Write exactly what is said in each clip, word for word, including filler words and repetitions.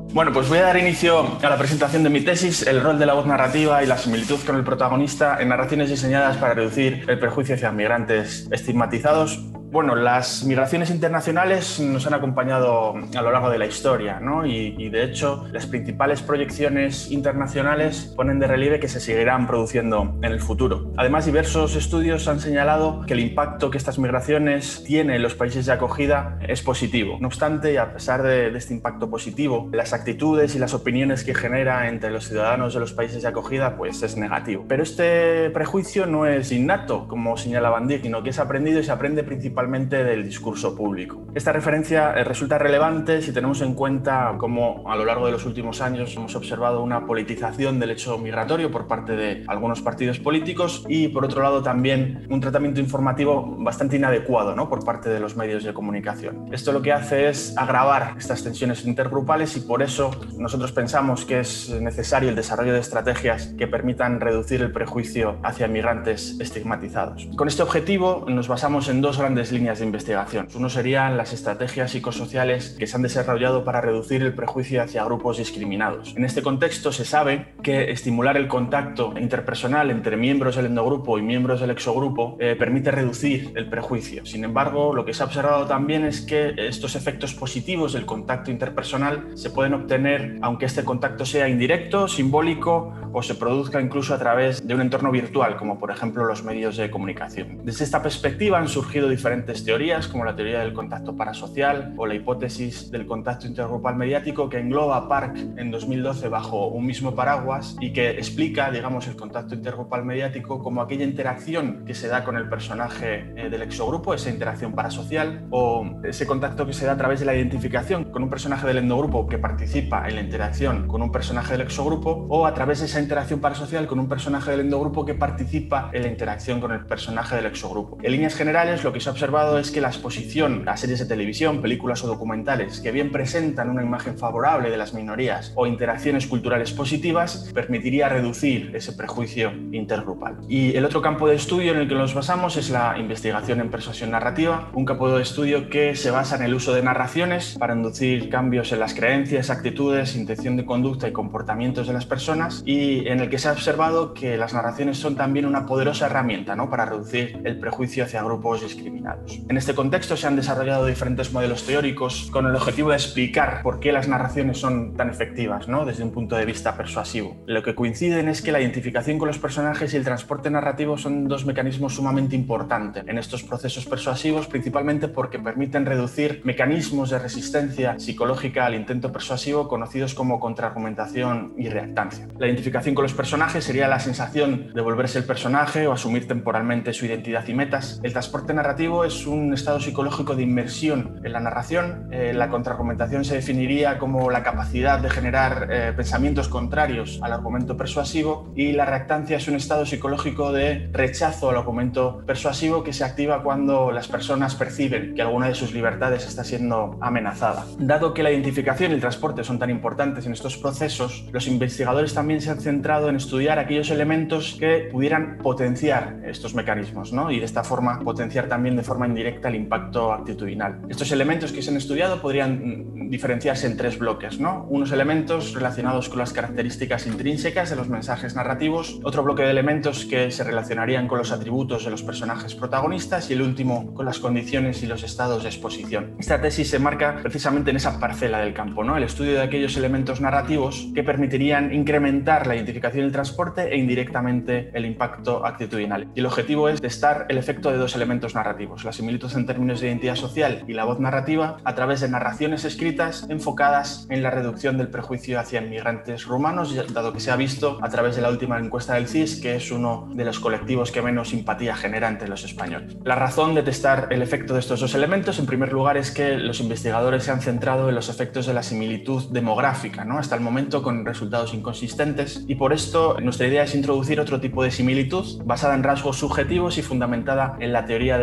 Bueno, pues voy a dar inicio a la presentación de mi tesis, el rol de la voz narrativa y la similitud con el protagonista en narraciones diseñadas para reducir el prejuicio hacia migrantes estigmatizados. Bueno, las migraciones internacionales nos han acompañado a lo largo de la historia, ¿no? Y, y de hecho, las principales proyecciones internacionales ponen de relieve que se seguirán produciendo en el futuro. Además, diversos estudios han señalado que el impacto que estas migraciones tienen en los países de acogida es positivo. No obstante, y a pesar de, de este impacto positivo, las actitudes y las opiniones que genera entre los ciudadanos de los países de acogida pues es negativo. Pero este prejuicio no es innato, como señala Van Dijk, sino que es aprendido y se aprende principalmente del discurso público. Esta referencia resulta relevante si tenemos en cuenta cómo a lo largo de los últimos años hemos observado una politización del hecho migratorio por parte de algunos partidos políticos y, por otro lado, también un tratamiento informativo bastante inadecuado, ¿no?, por parte de los medios de comunicación. Esto lo que hace es agravar estas tensiones intergrupales y por eso nosotros pensamos que es necesario el desarrollo de estrategias que permitan reducir el prejuicio hacia migrantes estigmatizados. Con este objetivo nos basamos en dos grandes líneas de investigación. Uno serían las estrategias psicosociales que se han desarrollado para reducir el prejuicio hacia grupos discriminados. En este contexto se sabe que estimular el contacto interpersonal entre miembros del endogrupo y miembros del exogrupo eh, permite reducir el prejuicio. Sin embargo, lo que se ha observado también es que estos efectos positivos del contacto interpersonal se pueden obtener aunque este contacto sea indirecto, simbólico o se produzca incluso a través de un entorno virtual, como por ejemplo los medios de comunicación. Desde esta perspectiva han surgido diferentes teorías, como la teoría del contacto parasocial o la hipótesis del contacto intergrupal mediático, que engloba a Park en dos mil doce bajo un mismo paraguas y que explica, digamos, el contacto intergrupal mediático como aquella interacción que se da con el personaje eh, del exogrupo, esa interacción parasocial, o ese contacto que se da a través de la identificación con un personaje del endogrupo que participa en la interacción con un personaje del exogrupo, o a través de esa interacción parasocial con un personaje del endogrupo que participa en la interacción con el personaje del exogrupo. En líneas generales, lo que se ha observado es que la exposición a series de televisión, películas o documentales que bien presentan una imagen favorable de las minorías o interacciones culturales positivas permitiría reducir ese prejuicio intergrupal. Y el otro campo de estudio en el que nos basamos es la investigación en persuasión narrativa, un campo de estudio que se basa en el uso de narraciones para inducir cambios en las creencias, actitudes, intención de conducta y comportamientos de las personas, y en el que se ha observado que las narraciones son también una poderosa herramienta, ¿no?, para reducir el prejuicio hacia grupos discriminados. En este contexto se han desarrollado diferentes modelos teóricos con el objetivo de explicar por qué las narraciones son tan efectivas, ¿no?, desde un punto de vista persuasivo. Lo que coinciden es que la identificación con los personajes y el transporte narrativo son dos mecanismos sumamente importantes en estos procesos persuasivos, principalmente porque permiten reducir mecanismos de resistencia psicológica al intento persuasivo conocidos como contraargumentación y reactancia. La identificación con los personajes sería la sensación de volverse el personaje o asumir temporalmente su identidad y metas. El transporte narrativo es un estado psicológico de inmersión en la narración. Eh, la contraargumentación se definiría como la capacidad de generar eh, pensamientos contrarios al argumento persuasivo, y la reactancia es un estado psicológico de rechazo al argumento persuasivo que se activa cuando las personas perciben que alguna de sus libertades está siendo amenazada. Dado que la identificación y el transporte son tan importantes en estos procesos, los investigadores también se han centrado en estudiar aquellos elementos que pudieran potenciar estos mecanismos, ¿no?, y de esta forma potenciar también de forma indirecta el impacto actitudinal. Estos elementos que se han estudiado podrían diferenciarse en tres bloques, ¿no? Unos elementos relacionados con las características intrínsecas de los mensajes narrativos, otro bloque de elementos que se relacionarían con los atributos de los personajes protagonistas y el último con las condiciones y los estados de exposición. Esta tesis se marca precisamente en esa parcela del campo, ¿no?, el estudio de aquellos elementos narrativos que permitirían incrementar la identificación y el transporte e indirectamente el impacto actitudinal. Y el objetivo es testar el efecto de dos elementos narrativos, la similitud en términos de identidad social y la voz narrativa, a través de narraciones escritas enfocadas en la reducción del prejuicio hacia inmigrantes rumanos, dado que se ha visto a través de la última encuesta del C I S que es uno de los colectivos que menos simpatía genera entre los españoles. La razón de testar el efecto de estos dos elementos, en primer lugar, es que los investigadores se han centrado en los efectos de la similitud demográfica, ¿no?, hasta el momento con resultados inconsistentes, y por esto nuestra idea es introducir otro tipo de similitud basada en rasgos subjetivos y fundamentada en la teoría de la identidad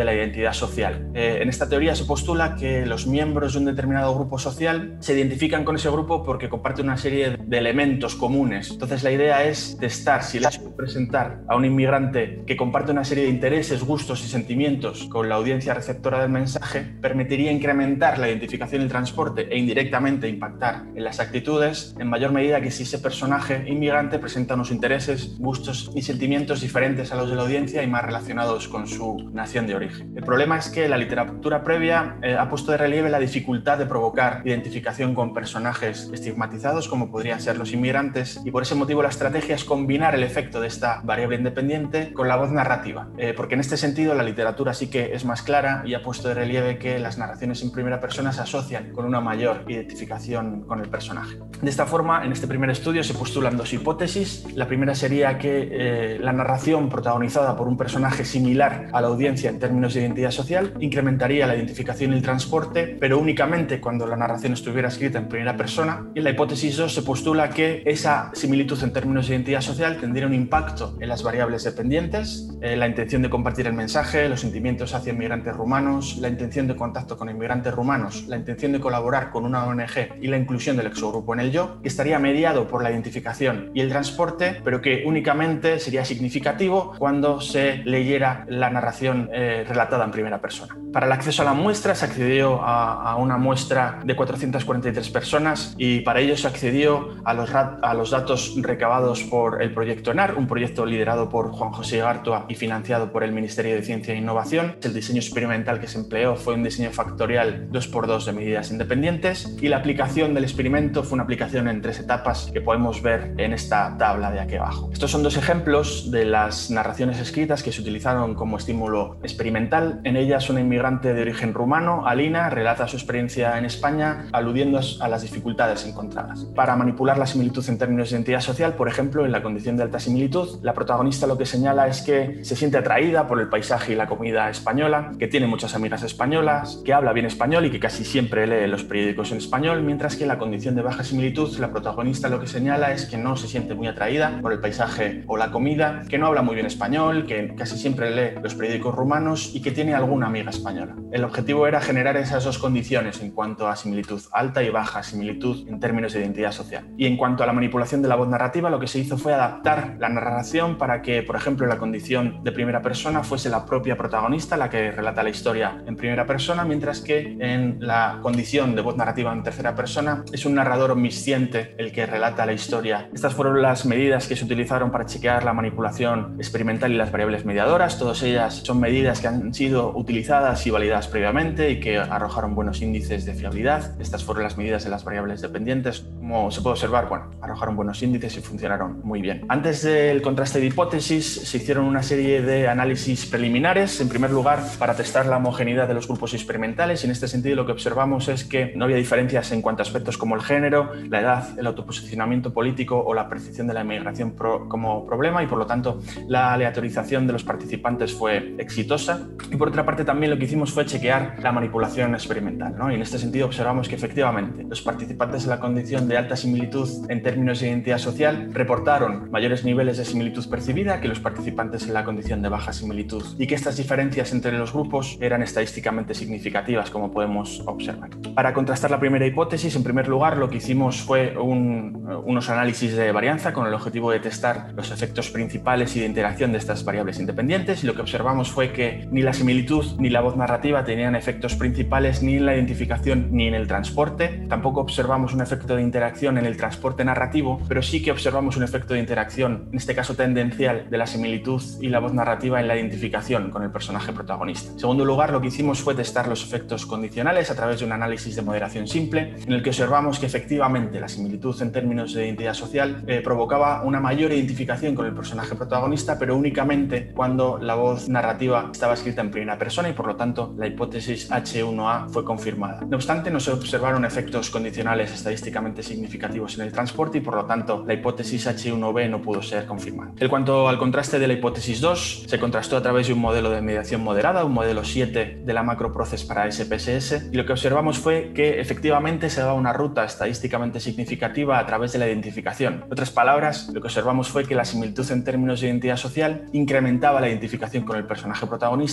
identidad social. Eh, en esta teoría se postula que los miembros de un determinado grupo social se identifican con ese grupo porque comparten una serie de elementos comunes. Entonces la idea es testar si el hecho de presentar a un inmigrante que comparte una serie de intereses, gustos y sentimientos con la audiencia receptora del mensaje permitiría incrementar la identificación y el transporte e indirectamente impactar en las actitudes en mayor medida que si ese personaje inmigrante presenta unos intereses, gustos y sentimientos diferentes a los de la audiencia y más relacionados con su nación de origen. El problema es que la literatura previa eh, ha puesto de relieve la dificultad de provocar identificación con personajes estigmatizados como podrían ser los inmigrantes, y por ese motivo la estrategia es combinar el efecto de esta variable independiente con la voz narrativa, eh, porque en este sentido la literatura sí que es más clara y ha puesto de relieve que las narraciones en primera persona se asocian con una mayor identificación con el personaje. De esta forma, en este primer estudio se postulan dos hipótesis. La primera sería que eh, la narración protagonizada por un personaje similar a la audiencia en términos de identidad social incrementaría la identificación y el transporte, pero únicamente cuando la narración estuviera escrita en primera persona. Y en la hipótesis dos se postula que esa similitud en términos de identidad social tendría un impacto en las variables dependientes, eh, la intención de compartir el mensaje, los sentimientos hacia inmigrantes rumanos, la intención de contacto con inmigrantes rumanos, la intención de colaborar con una O N Ge y la inclusión del exogrupo en el yo, que estaría mediado por la identificación y el transporte, pero que únicamente sería significativo cuando se leyera la narración eh, relatada en primera persona. Para el acceso a la muestra se accedió a, a una muestra de cuatrocientas cuarenta y tres personas y para ello se accedió a los, a los datos recabados por el proyecto ENAR, un proyecto liderado por Juan José Gartua y financiado por el Ministerio de Ciencia e Innovación. El diseño experimental que se empleó fue un diseño factorial dos por dos de medidas independientes y la aplicación del experimento fue una aplicación en tres etapas que podemos ver en esta tabla de aquí abajo. Estos son dos ejemplos de las narraciones escritas que se utilizaron como estímulo experimental. En ellas una inmigrante de origen rumano, Alina, relata su experiencia en España aludiendo a las dificultades encontradas. Para manipular la similitud en términos de identidad social, por ejemplo, en la condición de alta similitud, la protagonista lo que señala es que se siente atraída por el paisaje y la comida española, que tiene muchas amigas españolas, que habla bien español y que casi siempre lee los periódicos en español, mientras que en la condición de baja similitud, la protagonista lo que señala es que no se siente muy atraída por el paisaje o la comida, que no habla muy bien español, que casi siempre lee los periódicos rumanos y que tiene alguna amiga española. El objetivo era generar esas dos condiciones en cuanto a similitud, alta y baja similitud en términos de identidad social. Y en cuanto a la manipulación de la voz narrativa, lo que se hizo fue adaptar la narración para que, por ejemplo, en la condición de primera persona fuese la propia protagonista la que relata la historia en primera persona, mientras que en la condición de voz narrativa en tercera persona es un narrador omnisciente el que relata la historia. Estas fueron las medidas que se utilizaron para chequear la manipulación experimental y las variables mediadoras. Todas ellas son medidas que han sido utilizadas y validadas previamente y que arrojaron buenos índices de fiabilidad. Estas fueron las medidas de las variables dependientes. Como se puede observar, bueno, arrojaron buenos índices y funcionaron muy bien. Antes del contraste de hipótesis, se hicieron una serie de análisis preliminares, en primer lugar, para testar la homogeneidad de los grupos experimentales, y en este sentido lo que observamos es que no había diferencias en cuanto a aspectos como el género, la edad, el autoposicionamiento político o la percepción de la inmigración pro, como problema, y por lo tanto la aleatorización de los participantes fue exitosa. Y por otra parte también lo que hicimos fue chequear la manipulación experimental, ¿no? Y en este sentido observamos que efectivamente los participantes en la condición de alta similitud en términos de identidad social reportaron mayores niveles de similitud percibida que los participantes en la condición de baja similitud, y que estas diferencias entre los grupos eran estadísticamente significativas, como podemos observar. Para contrastar la primera hipótesis, en primer lugar lo que hicimos fue un, unos análisis de varianza con el objetivo de testar los efectos principales y de interacción de estas variables independientes, y lo que observamos fue que ni la similitud ni la voz narrativa tenían efectos principales ni en la identificación ni en el transporte. Tampoco observamos un efecto de interacción en el transporte narrativo, pero sí que observamos un efecto de interacción, en este caso tendencial, de la similitud y la voz narrativa en la identificación con el personaje protagonista. En segundo lugar, lo que hicimos fue testar los efectos condicionales a través de un análisis de moderación simple, en el que observamos que efectivamente la similitud en términos de identidad social eh, provocaba una mayor identificación con el personaje protagonista, pero únicamente cuando la voz narrativa estaba escrita en primera persona, y por lo tanto la hipótesis H uno A fue confirmada. No obstante, no se observaron efectos condicionales estadísticamente significativos en el transporte, y por lo tanto la hipótesis H uno B no pudo ser confirmada. En cuanto al contraste de la hipótesis dos, se contrastó a través de un modelo de mediación moderada, un modelo siete de la Macroprocess para S P S S, y lo que observamos fue que efectivamente se daba una ruta estadísticamente significativa a través de la identificación. En otras palabras, lo que observamos fue que la similitud en términos de identidad social incrementaba la identificación con el personaje protagonista, lo que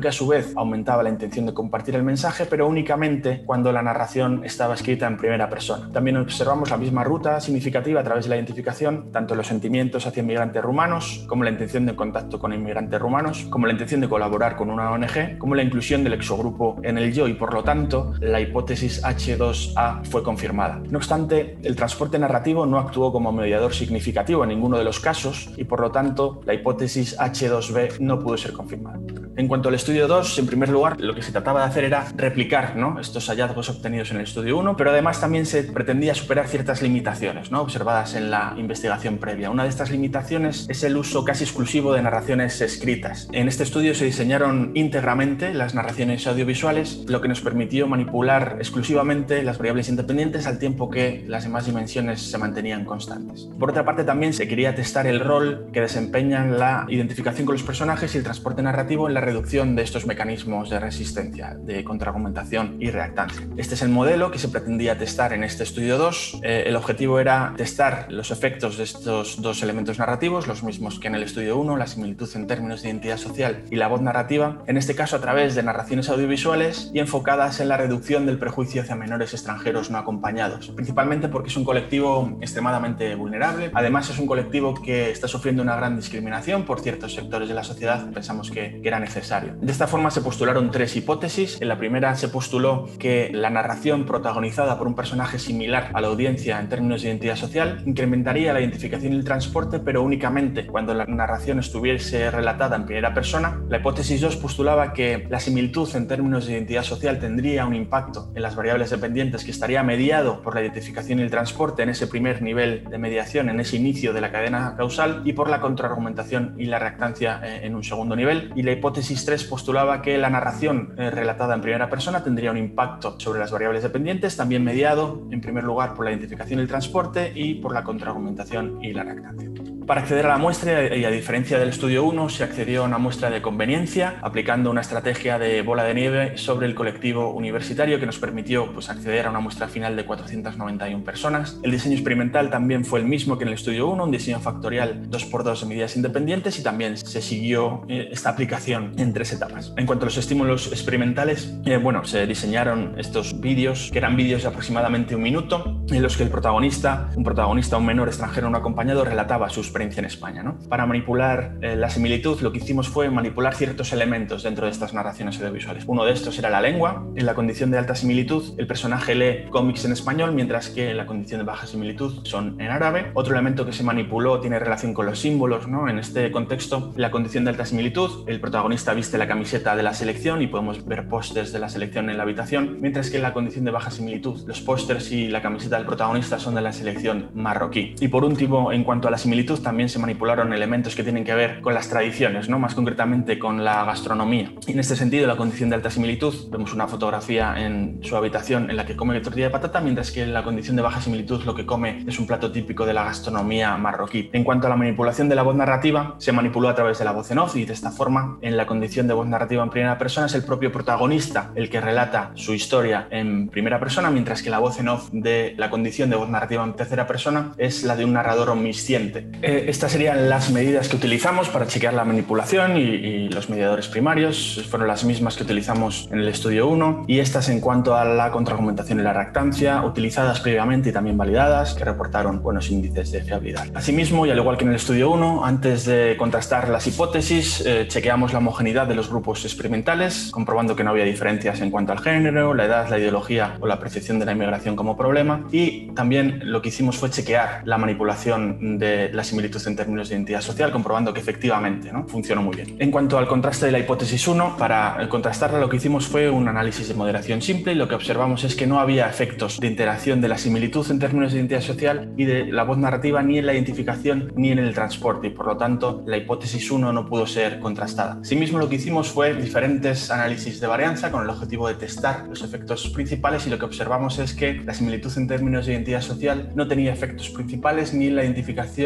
que a su vez aumentaba la intención de compartir el mensaje, pero únicamente cuando la narración estaba escrita en primera persona. También observamos la misma ruta significativa a través de la identificación, tanto los sentimientos hacia inmigrantes rumanos, como la intención de contacto con inmigrantes rumanos, como la intención de colaborar con una O N G, como la inclusión del exogrupo en el yo, y por lo tanto la hipótesis H dos A fue confirmada. No obstante, el transporte narrativo no actuó como mediador significativo en ninguno de los casos y por lo tanto la hipótesis H dos B no pudo ser confirmada. En cuanto al estudio dos, en primer lugar, lo que se trataba de hacer era replicar, ¿no?, estos hallazgos obtenidos en el estudio uno, pero además también se pretendía superar ciertas limitaciones, ¿no?, observadas en la investigación previa. Una de estas limitaciones es el uso casi exclusivo de narraciones escritas. En este estudio se diseñaron íntegramente las narraciones audiovisuales, lo que nos permitió manipular exclusivamente las variables independientes al tiempo que las demás dimensiones se mantenían constantes. Por otra parte, también se quería testar el rol que desempeñan la identificación con los personajes y el transporte narrativo en la reducción de estos mecanismos de resistencia, de contraargumentación y reactancia. Este es el modelo que se pretendía testar en este estudio dos. Eh, el objetivo era testar los efectos de estos dos elementos narrativos, los mismos que en el estudio uno, la similitud en términos de identidad social y la voz narrativa, en este caso a través de narraciones audiovisuales y enfocadas en la reducción del prejuicio hacia menores extranjeros no acompañados, principalmente porque es un colectivo extremadamente vulnerable. Además, es un colectivo que está sufriendo una gran discriminación por ciertos sectores de la sociedad. Pensamos que, que era necesario. De esta forma se postularon tres hipótesis. En la primera se postuló que la narración protagonizada por un personaje similar a la audiencia en términos de identidad social incrementaría la identificación y el transporte, pero únicamente cuando la narración estuviese relatada en primera persona. La hipótesis dos postulaba que la similitud en términos de identidad social tendría un impacto en las variables dependientes que estaría mediado por la identificación y el transporte en ese primer nivel de mediación, en ese inicio de la cadena causal, y por la contraargumentación y la reactancia en un segundo nivel. Y la hipótesis tres postulaba que la narración eh, relatada en primera persona tendría un impacto sobre las variables dependientes, también mediado en primer lugar por la identificación y el transporte y por la contraargumentación y la reactancia. Para acceder a la muestra, y a diferencia del estudio uno, se accedió a una muestra de conveniencia aplicando una estrategia de bola de nieve sobre el colectivo universitario que nos permitió pues, acceder a una muestra final de cuatrocientas noventa y una personas. El diseño experimental también fue el mismo que en el estudio uno, un diseño factorial dos por dos de medidas independientes, y también se siguió eh, esta aplicación en tres etapas. En cuanto a los estímulos experimentales, eh, bueno, se diseñaron estos vídeos, que eran vídeos de aproximadamente un minuto, en los que el protagonista, un protagonista, un menor extranjero no acompañado, relataba sus experiencia en España, ¿no? Para manipular eh, la similitud, lo que hicimos fue manipular ciertos elementos dentro de estas narraciones audiovisuales. Uno de estos era la lengua. En la condición de alta similitud, el personaje lee cómics en español, mientras que en la condición de baja similitud son en árabe. Otro elemento que se manipuló tiene relación con los símbolos, ¿no? En este contexto, en la condición de alta similitud, el protagonista viste la camiseta de la selección y podemos ver pósters de la selección en la habitación, mientras que en la condición de baja similitud, los pósters y la camiseta del protagonista son de la selección marroquí. Y por último, en cuanto a la similitud, también se manipularon elementos que tienen que ver con las tradiciones, ¿no? Más concretamente con la gastronomía. Y en este sentido, la condición de alta similitud, vemos una fotografía en su habitación en la que come tortilla de patata, mientras que en la condición de baja similitud lo que come es un plato típico de la gastronomía marroquí. En cuanto a la manipulación de la voz narrativa, se manipuló a través de la voz en off, y de esta forma, en la condición de voz narrativa en primera persona, es el propio protagonista el que relata su historia en primera persona, mientras que la voz en off de la condición de voz narrativa en tercera persona es la de un narrador omnisciente. Eh, Estas serían las medidas que utilizamos para chequear la manipulación y, y los mediadores primarios. Fueron las mismas que utilizamos en el estudio uno, y estas en cuanto a la contraargumentación y la reactancia, utilizadas previamente y también validadas, que reportaron buenos índices de fiabilidad. Asimismo, y al igual que en el estudio uno, antes de contrastar las hipótesis, eh, chequeamos la homogeneidad de los grupos experimentales, comprobando que no había diferencias en cuanto al género, la edad, la ideología o la percepción de la inmigración como problema. Y también lo que hicimos fue chequear la manipulación de la similitud en términos de identidad social, comprobando que efectivamente, ¿no?, funcionó muy bien. En cuanto al contraste de la hipótesis uno, para contrastarla lo que hicimos fue un análisis de moderación simple, y lo que observamos es que no había efectos de interacción de la similitud en términos de identidad social y de la voz narrativa ni en la identificación ni en el transporte, y por lo tanto la hipótesis uno no pudo ser contrastada. Asimismo, lo que hicimos fue diferentes análisis de varianza con el objetivo de testar los efectos principales, y lo que observamos es que la similitud en términos de identidad social no tenía efectos principales ni en la identificación ni en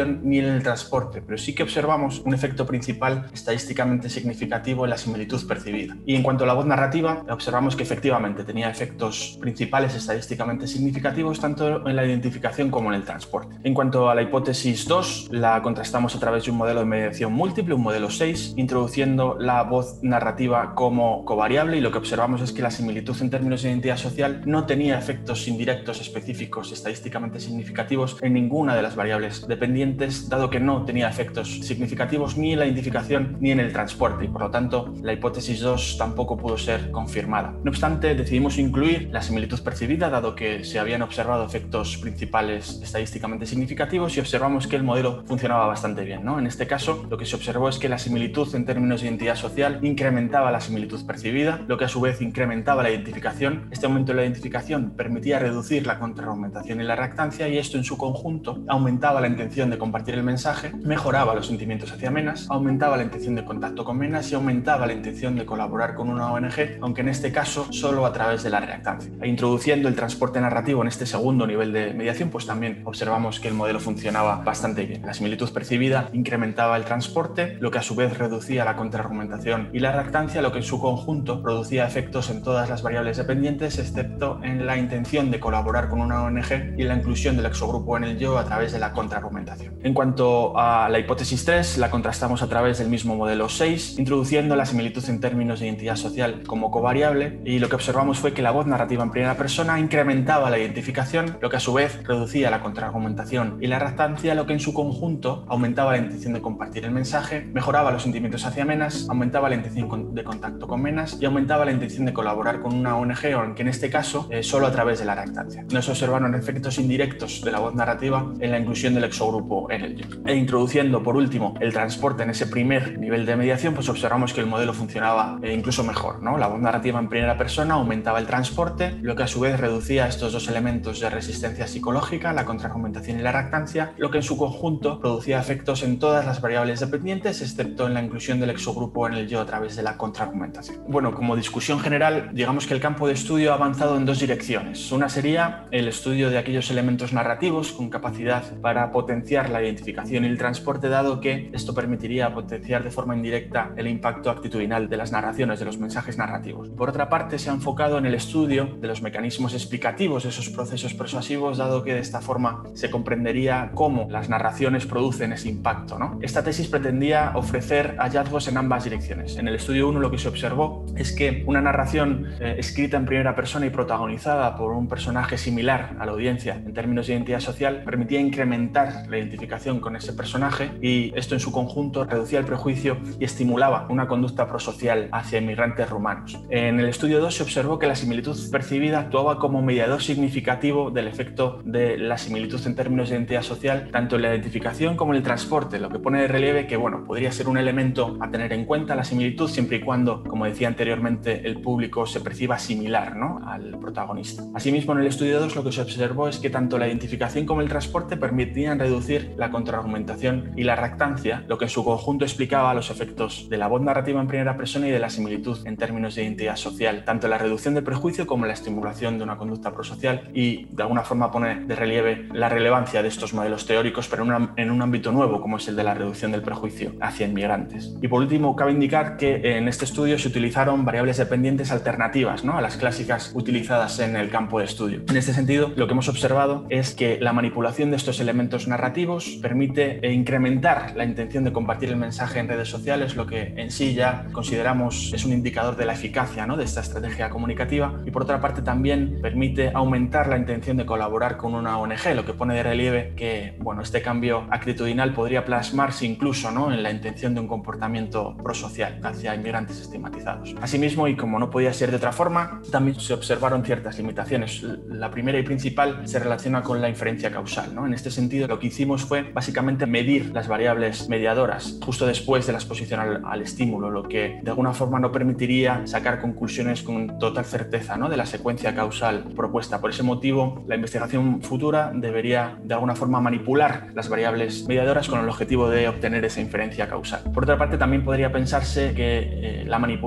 en el transporte, pero sí que observamos un efecto principal estadísticamente significativo en la similitud percibida. Y en cuanto a la voz narrativa, observamos que efectivamente tenía efectos principales estadísticamente significativos tanto en la identificación como en el transporte. En cuanto a la hipótesis dos, la contrastamos a través de un modelo de mediación múltiple, un modelo seis, introduciendo la voz narrativa como covariable, y lo que observamos es que la similitud en términos de identidad social no tenía efectos indirectos específicos estadísticamente significativos en ninguna de las variables dependientes, dado que no tenía efectos significativos ni en la identificación ni en el transporte, y por lo tanto la hipótesis dos tampoco pudo ser confirmada. No obstante, decidimos incluir la similitud percibida, dado que se habían observado efectos principales estadísticamente significativos, y observamos que el modelo funcionaba bastante bien, ¿no? En este caso, lo que se observó es que la similitud en términos de identidad social incrementaba la similitud percibida, lo que a su vez incrementaba la identificación. Este aumento en la identificación permitía reducir la contraargumentación y la reactancia, y esto en su conjunto aumentaba la intención de compartir el mensaje, mejoraba los sentimientos hacia Menas, aumentaba la intención de contacto con Menas y aumentaba la intención de colaborar con una O N G, aunque en este caso solo a través de la reactancia. E introduciendo el transporte narrativo en este segundo nivel de mediación, pues también observamos que el modelo funcionaba bastante bien. La similitud percibida incrementaba el transporte, lo que a su vez reducía la contraargumentación y la reactancia, lo que en su conjunto producía efectos en todas las variables dependientes, excepto en la intención de colaborar con una O N G y la inclusión del exogrupo en el yo a través de la contraargumentación. En cuanto a la hipótesis tres, la contrastamos a través del mismo modelo seis, introduciendo la similitud en términos de identidad social como covariable, y lo que observamos fue que la voz narrativa en primera persona incrementaba la identificación, lo que a su vez reducía la contraargumentación y la reactancia, lo que en su conjunto aumentaba la intención de compartir el mensaje, mejoraba los sentimientos hacia Menas, aumentaba la intención de contacto con Menas y aumentaba la intención de colaborar con una O N G, aunque en este caso eh, solo a través de la reactancia. No se observaron efectos indirectos de la voz narrativa en la inclusión del exogrupo en el yo. E introduciendo por último el transporte en ese primer nivel de mediación, pues observamos que el modelo funcionaba eh, incluso mejor, ¿no? La voz narrativa en primera persona aumentaba el transporte, lo que a su vez reducía estos dos elementos de resistencia psicológica, la contraargumentación y la reactancia, lo que en su conjunto producía efectos en todas las variables dependientes, excepto en la inclusión del exogrupo en el yo a través de la contraargumentación. Bueno, como discusión general, digamos que el campo de estudio ha avanzado en dos direcciones. Una sería el estudio de aquellos elementos narrativos con capacidad para potenciar la identificación y el transporte, dado que esto permitiría potenciar de forma indirecta el impacto actitudinal de las narraciones, de los mensajes narrativos. Por otra parte, se ha enfocado en el estudio de los mecanismos explicativos de esos procesos persuasivos, dado que de esta forma se comprendería cómo las narraciones producen ese impacto, ¿no? Esta tesis pretendía ofrecer hallazgos en ambas direcciones. En el estudio uno lo que se observó es que una narración eh, escrita en primera persona y protagonizada por un personaje similar a la audiencia en términos de identidad social permitía incrementar la identificación con ese personaje, y esto en su conjunto reducía el prejuicio y estimulaba una conducta prosocial hacia inmigrantes rumanos. En el estudio dos se observó que la similitud percibida actuaba como mediador significativo del efecto de la similitud en términos de identidad social, tanto en la identificación como en el transporte, lo que pone de relieve que, bueno, podría ser un elemento a tener en cuenta la similitud siempre y cuando, como decía anteriormente, el público se perciba similar, ¿no?, al protagonista. Asimismo, en el estudio dos lo que se observó es que tanto la identificación como el transporte permitían reducir la contraargumentación y la reactancia, lo que en su conjunto explicaba los efectos de la voz narrativa en primera persona y de la similitud en términos de identidad social, tanto en la reducción del prejuicio como en la estimulación de una conducta prosocial, y de alguna forma pone de relieve la relevancia de estos modelos teóricos, pero en, una, en un ámbito nuevo como es el de la reducción del prejuicio hacia inmigrantes. Y por último, cabe indicar que en este estudio se utilizaron variables dependientes alternativas, ¿no?, a las clásicas utilizadas en el campo de estudio. En este sentido, lo que hemos observado es que la manipulación de estos elementos narrativos permite incrementar la intención de compartir el mensaje en redes sociales, lo que en sí ya consideramos es un indicador de la eficacia, ¿no?, de esta estrategia comunicativa, y por otra parte también permite aumentar la intención de colaborar con una O N G, lo que pone de relieve que, bueno, este cambio actitudinal podría plasmarse incluso, ¿no?, en la intención de un comportamiento prosocial hacia inmigrantes estigmatizados. Asimismo, y como no podía ser de otra forma, también se observaron ciertas limitaciones. La primera y principal se relaciona con la inferencia causal, ¿no? En este sentido, lo que hicimos fue básicamente medir las variables mediadoras justo después de la exposición al, al estímulo, lo que de alguna forma no permitiría sacar conclusiones con total certeza, ¿no?, de la secuencia causal propuesta. Por ese motivo, la investigación futura debería de alguna forma manipular las variables mediadoras con el objetivo de obtener esa inferencia causal. Por otra parte, también podría pensarse que eh, la manipulación de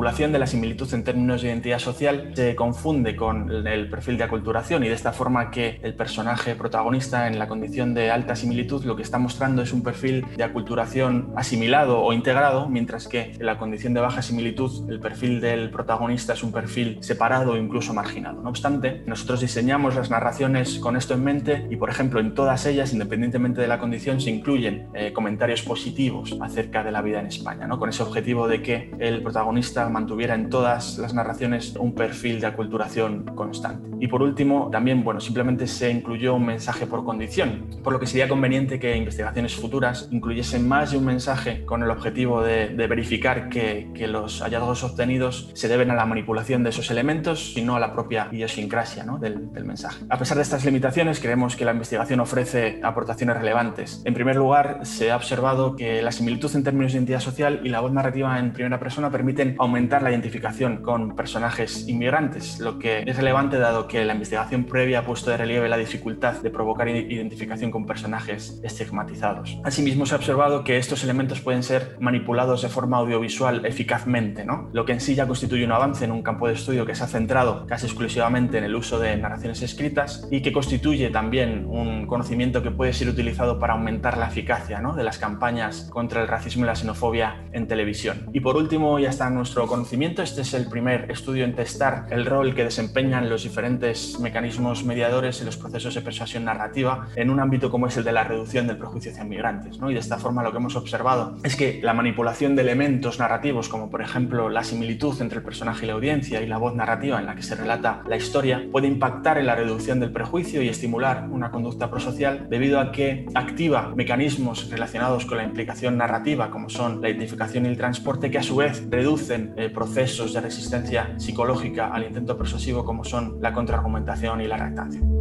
la similitud en términos de identidad social se confunde con el perfil de aculturación y de esta forma que el personaje protagonista en la condición de alta similitud lo que está mostrando es un perfil de aculturación asimilado o integrado, mientras que en la condición de baja similitud el perfil del protagonista es un perfil separado o incluso marginado. No obstante, nosotros diseñamos las narraciones con esto en mente y, por ejemplo, en todas ellas, independientemente de la condición, se incluyen eh, comentarios positivos acerca de la vida en España, ¿no? Con ese objetivo de que el protagonista mantuviera en todas las narraciones un perfil de aculturación constante. Y por último, también, bueno, simplemente se incluyó un mensaje por condición, por lo que sería conveniente que investigaciones futuras incluyesen más de un mensaje con el objetivo de, de verificar que, que los hallazgos obtenidos se deben a la manipulación de esos elementos y no a la propia idiosincrasia, ¿no? del, del mensaje. A pesar de estas limitaciones, creemos que la investigación ofrece aportaciones relevantes. En primer lugar, se ha observado que la similitud en términos de identidad social y la voz narrativa en primera persona permiten aumentar la identificación con personajes inmigrantes, lo que es relevante dado que la investigación previa ha puesto de relieve la dificultad de provocar identificación con personajes estigmatizados. Asimismo, se ha observado que estos elementos pueden ser manipulados de forma audiovisual eficazmente, ¿no? Lo que en sí ya constituye un avance en un campo de estudio que se ha centrado casi exclusivamente en el uso de narraciones escritas y que constituye también un conocimiento que puede ser utilizado para aumentar la eficacia, ¿no? de las campañas contra el racismo y la xenofobia en televisión. Y por último, ya está nuestro conocimiento, este es el primer estudio en testar el rol que desempeñan los diferentes mecanismos mediadores en los procesos de persuasión narrativa en un ámbito como es el de la reducción del prejuicio hacia migrantes, ¿no? Y de esta forma lo que hemos observado es que la manipulación de elementos narrativos como por ejemplo la similitud entre el personaje y la audiencia y la voz narrativa en la que se relata la historia puede impactar en la reducción del prejuicio y estimular una conducta prosocial debido a que activa mecanismos relacionados con la implicación narrativa como son la identificación y el transporte que a su vez reducen eh, procesos de resistencia psicológica al intento persuasivo como son la contraargumentación y la reactancia.